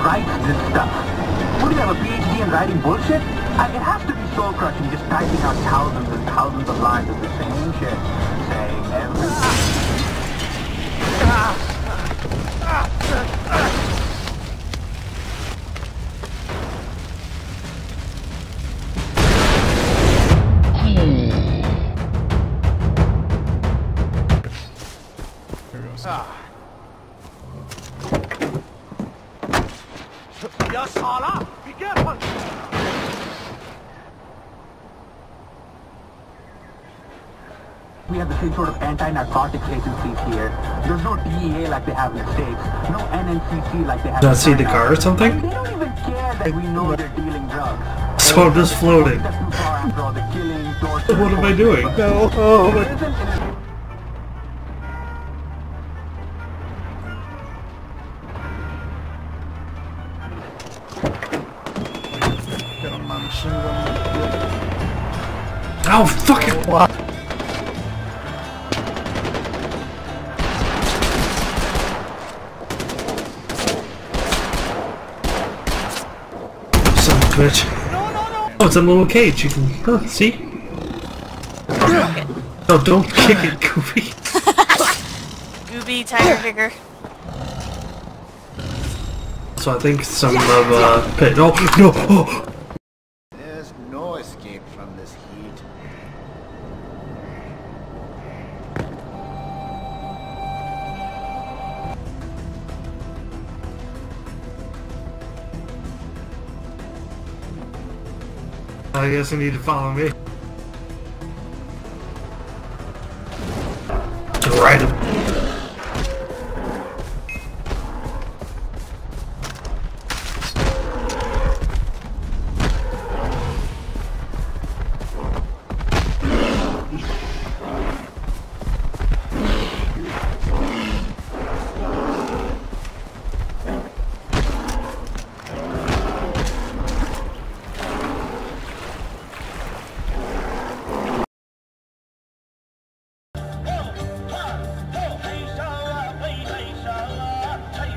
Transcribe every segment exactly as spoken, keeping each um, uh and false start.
writes this stuff? Would you have a PhD in writing bullshit? I, it has to be soul-crushing just typing out thousands and thousands of lines of the same shit, saying everything. Be careful! We have the same sort of anti-narcotics agencies here. There's no D E A like they have in the States. No N N C C like they have in Not see the car or something? And they don't even care that we know they're dealing drugs. So I'm just floating. What am I doing? No. Oh, my... Oh, fucking what? Son of a bitch. No, no, no! Oh, it's a little cage. You can huh, see? No, don't kick it, Goofy. Gooby, tiger figure. So I think some of uh pit. Oh no! Oh. There's no escape from this heat. I guess I need to follow me. To ride him.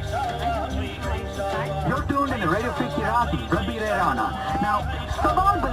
You're tuned in to Radio Freak Iraqi, Rabbi Rana. Now, Saban